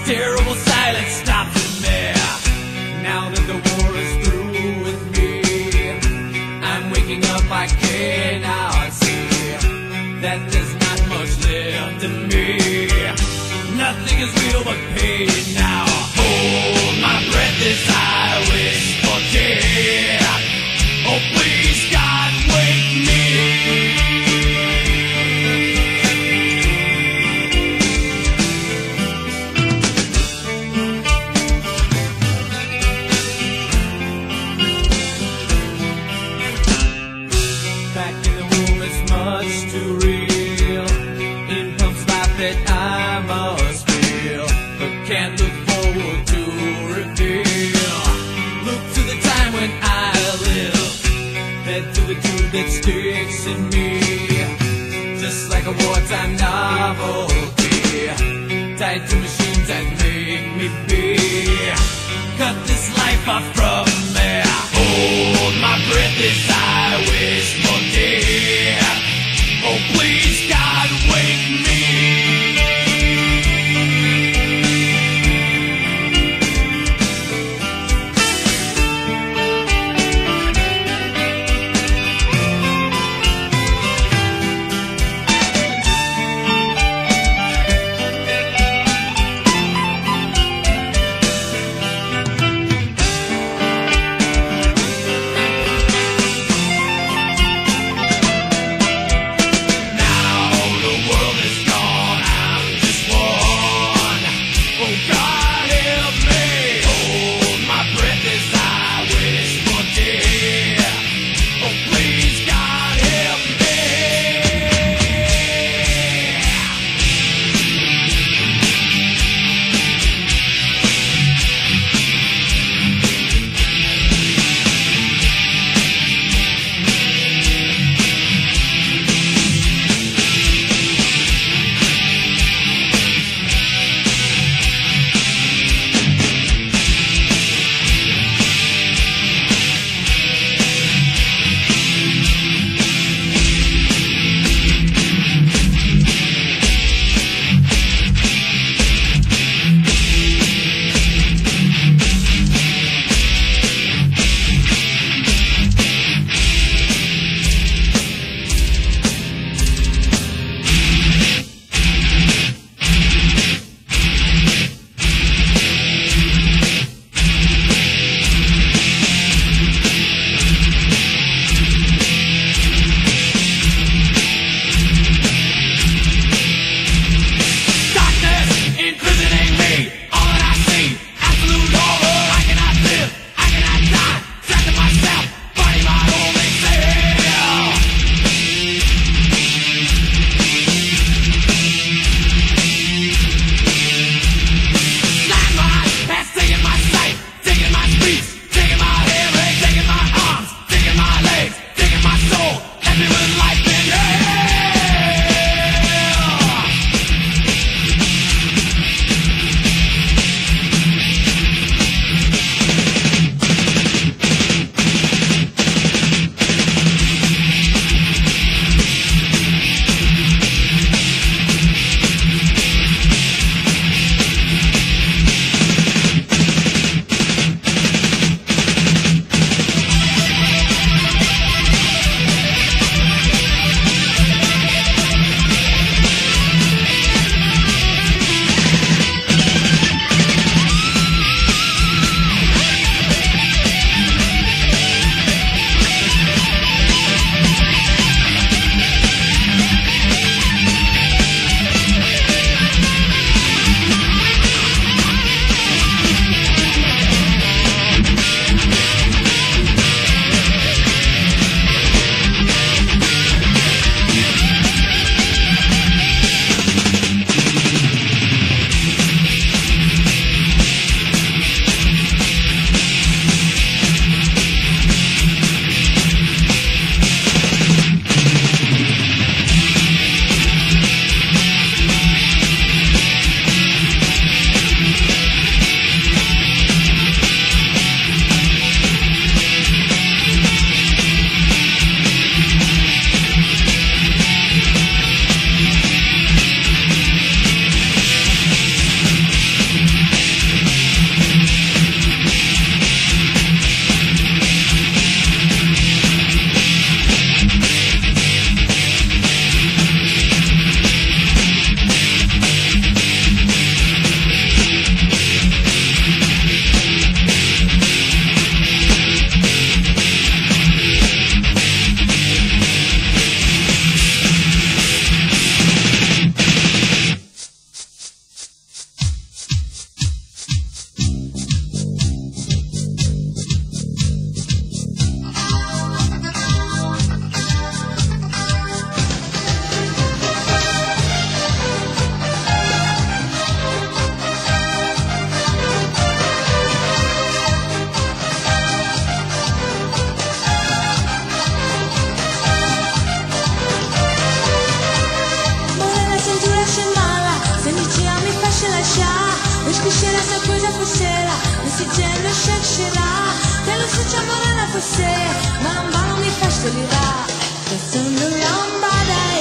terrible silence stops in there. Now that the war is through with me, I'm waking up, I cannot see that there's not much left in me. Nothing is real but pain now. Hold my breath as I wish for death. Oh please God, wake me. Back in the womb it's much too real. In pumps life that I must feel, but can't look forward to reveal. Look to the time when I live, head to the tube that sticks in me, just like a wartime novelty, tied to machines that make me be. Cut this life off from me. Hold my breath as I wish for death. Oh please God, wake me. Now clichés, essa coisa fosseira, nesse gênero shakespeare. Quello se c'è buona fosse, ma non mi fa stolire. Passando lambada